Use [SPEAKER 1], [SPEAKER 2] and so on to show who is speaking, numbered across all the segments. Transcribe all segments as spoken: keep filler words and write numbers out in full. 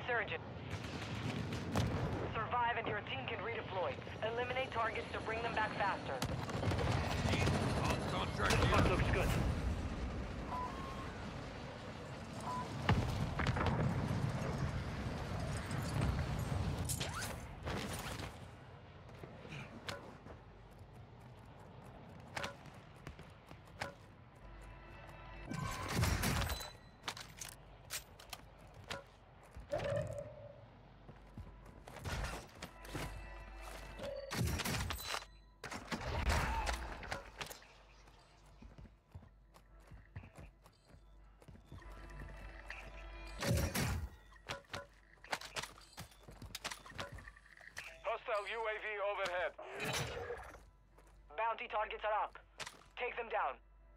[SPEAKER 1] resurgence. Survive and your team can redeploy. Eliminate targets to bring them back faster.
[SPEAKER 2] All contract
[SPEAKER 3] This spot looks good.
[SPEAKER 4] Hostile U A V overhead.
[SPEAKER 1] Bounty targets are up. Take them down.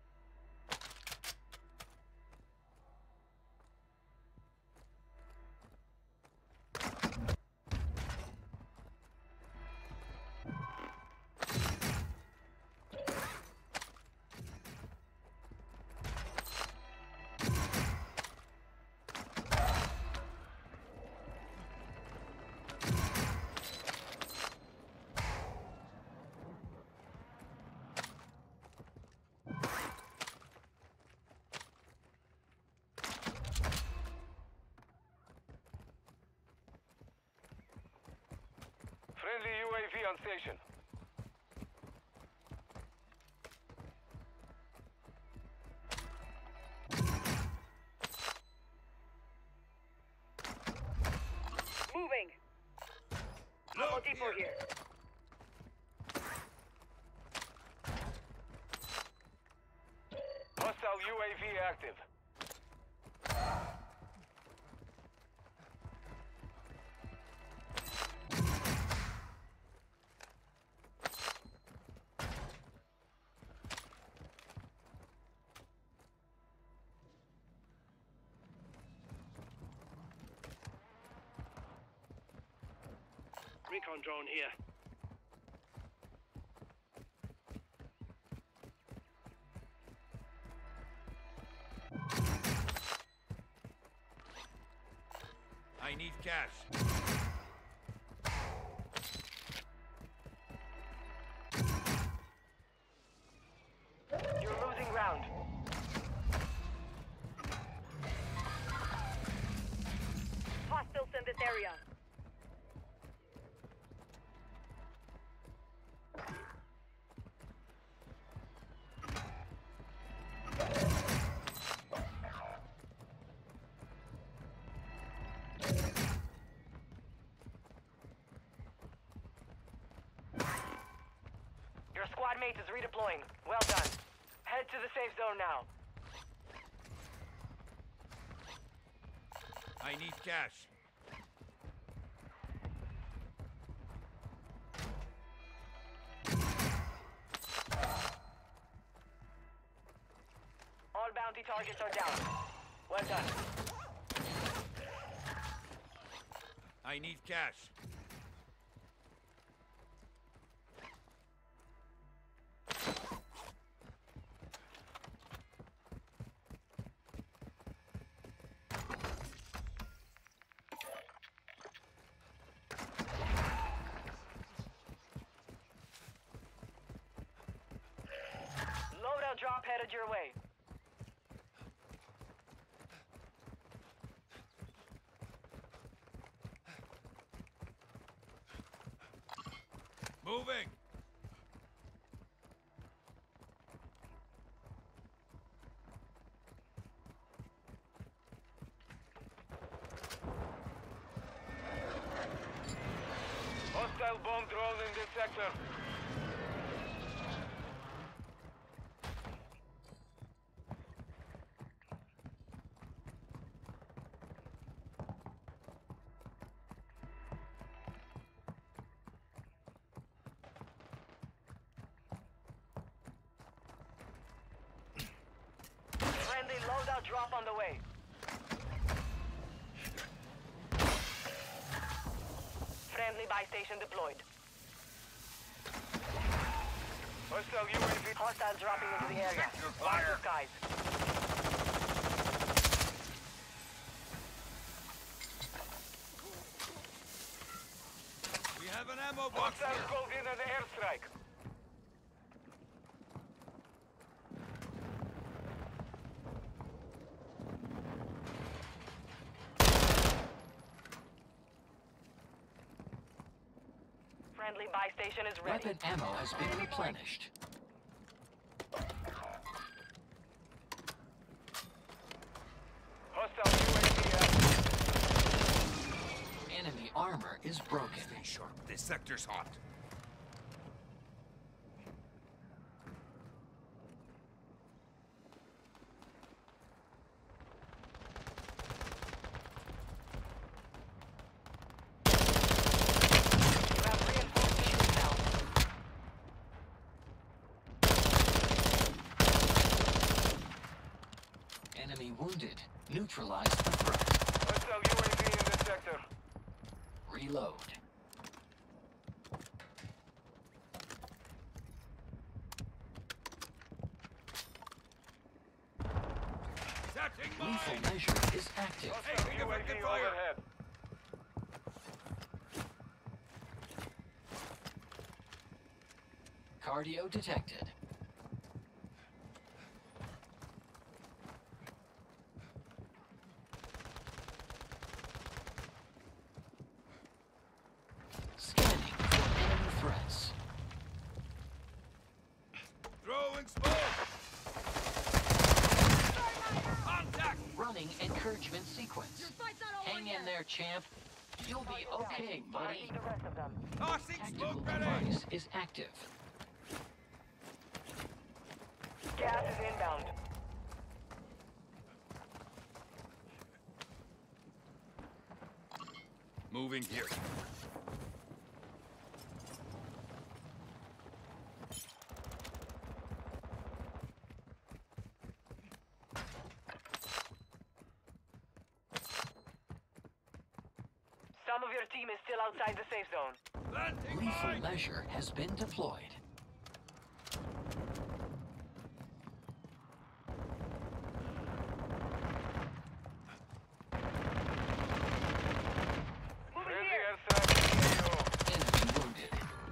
[SPEAKER 4] Friendly U A V on station.
[SPEAKER 1] Moving. Ammo depot here.
[SPEAKER 4] Hostile U A V active.
[SPEAKER 3] Recon drone here.
[SPEAKER 2] I need cash.
[SPEAKER 1] You're losing ground. Hostiles in this area. Your squad mate is redeploying. Well done. Head to the safe zone now.
[SPEAKER 2] I need cash.
[SPEAKER 1] All bounty targets are down. Well done.
[SPEAKER 2] I need cash.
[SPEAKER 1] Loadout drop headed your way.
[SPEAKER 2] Moving.
[SPEAKER 4] Hostile bomb drone in this sector.
[SPEAKER 1] Friendly loadout drop on the way. Friendly buy station deployed.
[SPEAKER 4] Hostile U A V.
[SPEAKER 1] Hostiles dropping into the area.
[SPEAKER 2] Check your
[SPEAKER 1] Watch
[SPEAKER 2] fire.
[SPEAKER 1] the skies.
[SPEAKER 2] ammo box
[SPEAKER 4] Hostiles
[SPEAKER 2] here.
[SPEAKER 4] called in an airstrike.
[SPEAKER 1] Friendly buy station is ready.
[SPEAKER 5] Weapon ammo has been replenished.
[SPEAKER 4] Hostile U A V active.
[SPEAKER 5] Enemy armor is broken.
[SPEAKER 2] Stay sharp. This sector's hot.
[SPEAKER 1] You have reinforced the cell.
[SPEAKER 5] Enemy wounded. Neutralize the threat.
[SPEAKER 4] Hostile U A V in this sector.
[SPEAKER 5] Reload.
[SPEAKER 2] Setting
[SPEAKER 5] Lethal
[SPEAKER 2] mine.
[SPEAKER 5] measure is active.
[SPEAKER 4] Hostile
[SPEAKER 2] Hey,
[SPEAKER 4] U A V
[SPEAKER 2] effective fire.
[SPEAKER 4] overhead.
[SPEAKER 5] Cardio detected. Scanning for enemy threats.
[SPEAKER 2] Throwing smoke. Contact.
[SPEAKER 5] Running encouragement sequence. Hang in there, champ. You'll be okay, buddy.
[SPEAKER 1] Marking the rest of them.
[SPEAKER 2] Tossing
[SPEAKER 5] Tactical
[SPEAKER 2] smoke grenade.
[SPEAKER 5] device is active.
[SPEAKER 1] Gas is inbound.
[SPEAKER 2] Moving here.
[SPEAKER 1] Some of your team is still outside the safe zone.
[SPEAKER 2] Planting
[SPEAKER 5] Lethal
[SPEAKER 2] mine.
[SPEAKER 5] measure has been deployed.
[SPEAKER 4] Friendly airstrike in A O.
[SPEAKER 5] Enemy wounded.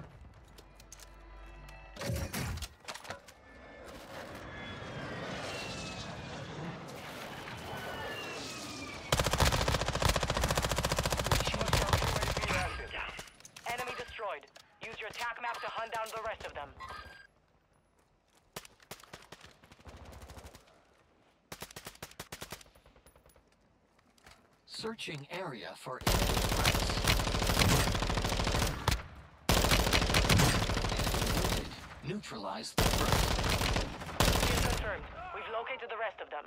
[SPEAKER 4] Hostile U A V active.
[SPEAKER 1] Enemy destroyed. Use your tac map to hunt down the rest of them.
[SPEAKER 5] Searching area for enemy threats. Enemy wounded. Neutralize the threat.
[SPEAKER 1] Kill confirmed. We've located the rest of them.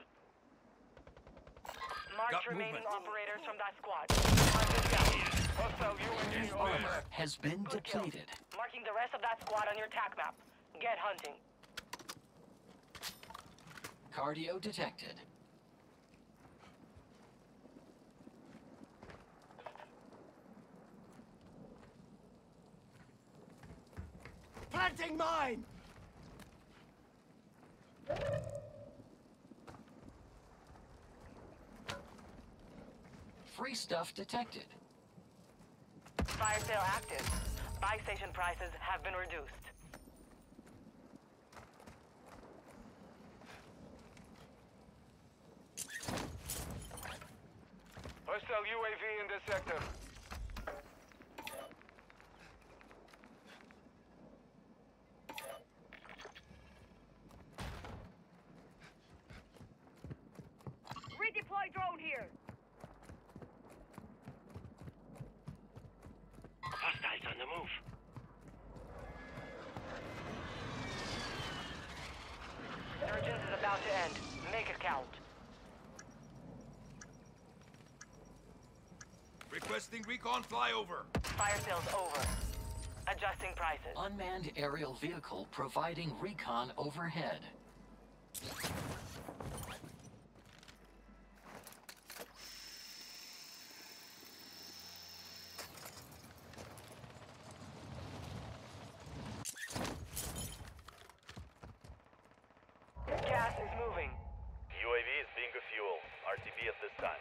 [SPEAKER 1] Marked
[SPEAKER 2] Got
[SPEAKER 1] remaining
[SPEAKER 2] movement.
[SPEAKER 1] operators from that squad. Target down.
[SPEAKER 4] Hostile U A V
[SPEAKER 5] Enemy
[SPEAKER 4] overhead.
[SPEAKER 5] armor has been
[SPEAKER 1] Good kill.
[SPEAKER 5] depleted.
[SPEAKER 1] Marking the rest of that squad on your tac map. Get hunting.
[SPEAKER 5] Cardio detected.
[SPEAKER 6] Planting mine!
[SPEAKER 5] Free stuff detected.
[SPEAKER 1] Fire sale active. Buy station prices have been reduced.
[SPEAKER 4] Hostile U A V in this sector.
[SPEAKER 1] Redeploy drone here.
[SPEAKER 3] Hostiles on the move.
[SPEAKER 1] Surgeons is about to end. Make it count.
[SPEAKER 2] Requesting recon flyover.
[SPEAKER 1] Fire sale's over. Adjusting prices.
[SPEAKER 5] Unmanned aerial vehicle providing recon overhead.
[SPEAKER 1] Gas is moving.
[SPEAKER 7] U A V is being fuel. R T B at this time.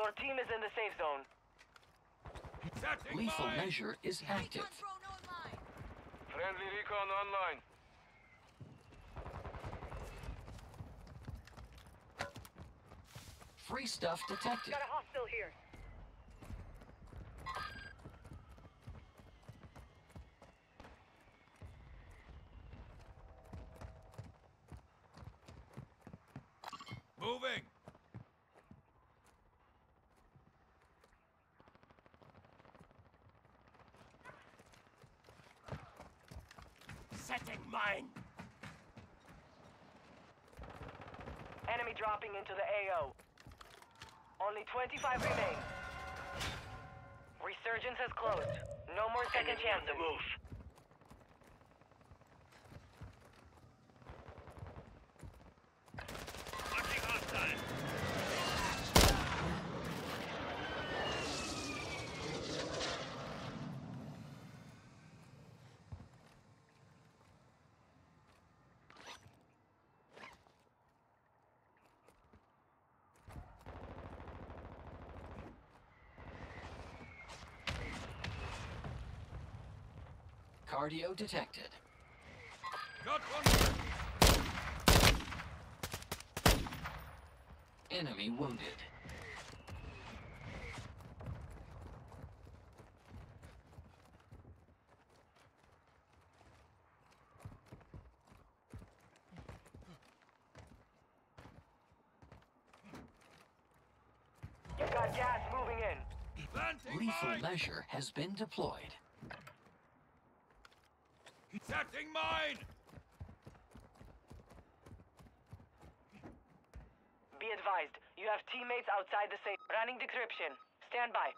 [SPEAKER 1] Your team is in the safe zone.
[SPEAKER 2] Setting
[SPEAKER 5] Lethal
[SPEAKER 2] mine.
[SPEAKER 5] measure is active.
[SPEAKER 4] Friendly recon online.
[SPEAKER 5] Free stuff detected.
[SPEAKER 1] Got a hostile here.
[SPEAKER 2] Moving.
[SPEAKER 6] Setting mine.
[SPEAKER 1] Enemy dropping into the A O. Only twenty-five remain. Resurgence has closed. No more second
[SPEAKER 3] Enemy on the
[SPEAKER 1] chances.
[SPEAKER 3] move. Marking hostile.
[SPEAKER 5] Cardio detected.
[SPEAKER 2] Got one.
[SPEAKER 5] Enemy wounded.
[SPEAKER 1] You got gas moving in.
[SPEAKER 2] Planting
[SPEAKER 5] Lethal
[SPEAKER 2] mine.
[SPEAKER 5] measure has been deployed.
[SPEAKER 2] Setting mine.
[SPEAKER 1] Be advised, you have teammates outside the safe. Running decryption. Stand by.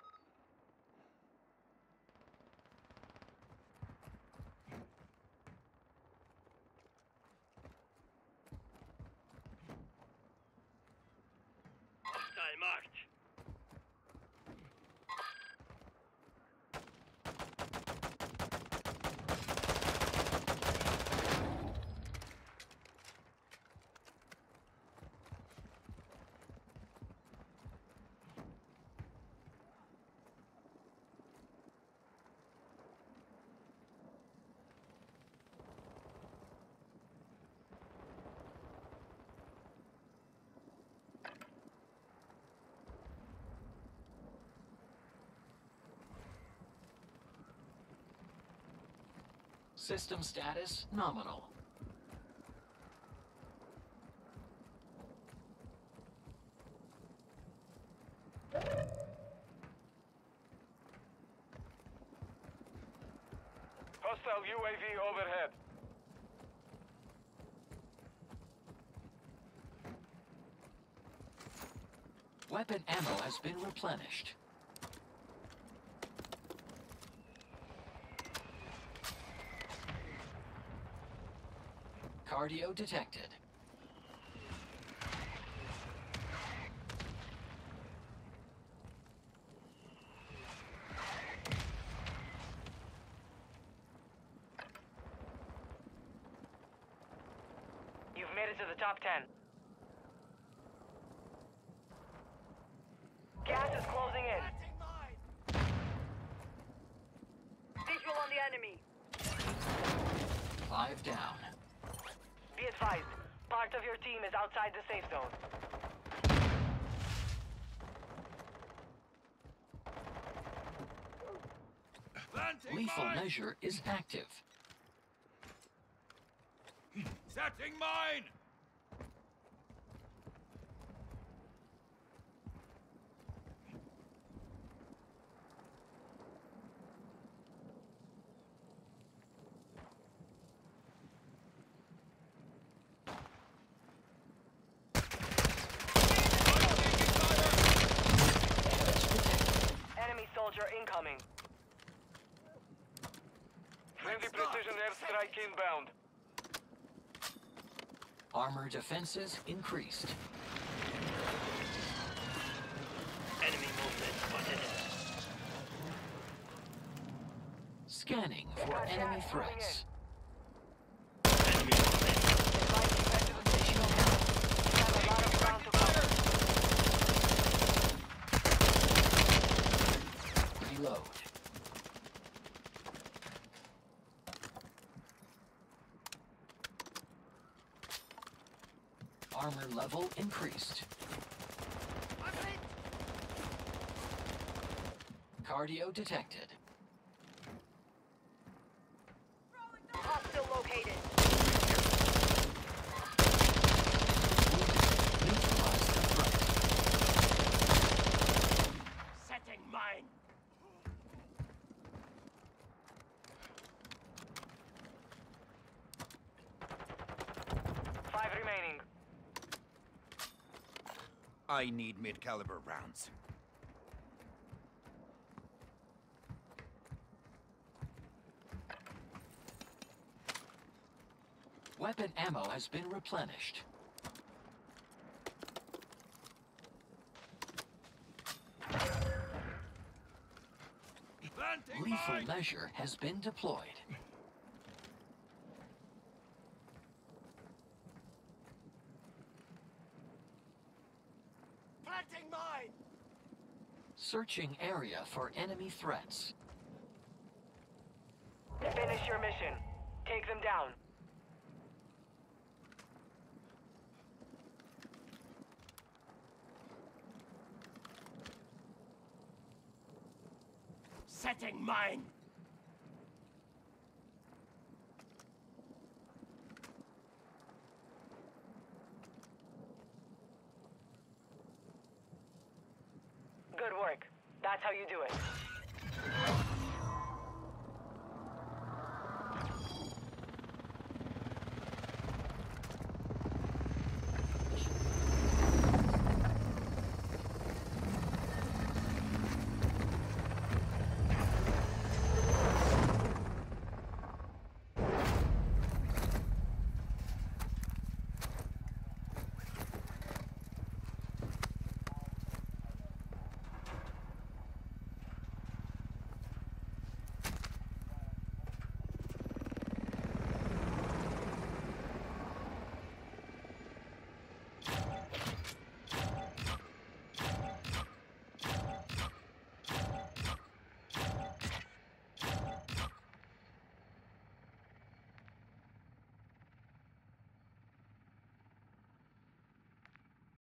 [SPEAKER 3] Hostile marked.
[SPEAKER 5] System status nominal.
[SPEAKER 4] Hostile U A V overhead.
[SPEAKER 5] Weapon ammo has been replenished. Cardio detected.
[SPEAKER 1] You've made it to the top ten. Gas is closing in.
[SPEAKER 6] Setting mine.
[SPEAKER 1] Visual on the enemy.
[SPEAKER 5] Five down.
[SPEAKER 1] Be advised, part of your team is outside the safe zone.
[SPEAKER 2] Planting
[SPEAKER 5] Lethal
[SPEAKER 2] mine.
[SPEAKER 5] measure is active.
[SPEAKER 2] Setting mine.
[SPEAKER 1] Enemy soldier incoming.
[SPEAKER 4] Friendly precision airstrike inbound.
[SPEAKER 5] Armor defenses increased.
[SPEAKER 3] Enemy movement spotted.
[SPEAKER 5] Scanning for enemy threats.
[SPEAKER 3] Enemy movement.
[SPEAKER 1] Advise you head to the station now. You have a lot of ground to cover.
[SPEAKER 5] armor level increased. Cardio detected.
[SPEAKER 1] Hostile located.
[SPEAKER 5] Neutralize the threat.
[SPEAKER 6] Setting mine.
[SPEAKER 1] Five remaining.
[SPEAKER 2] I need mid-caliber rounds.
[SPEAKER 5] Weapon ammo has been replenished.
[SPEAKER 2] Planting
[SPEAKER 5] Lethal
[SPEAKER 2] mine!
[SPEAKER 5] measure has been deployed.
[SPEAKER 6] Planting mine.
[SPEAKER 5] Searching area for enemy threats.
[SPEAKER 1] Finish your mission. Take them down.
[SPEAKER 6] Setting mine.
[SPEAKER 1] Good work. That's how you do it.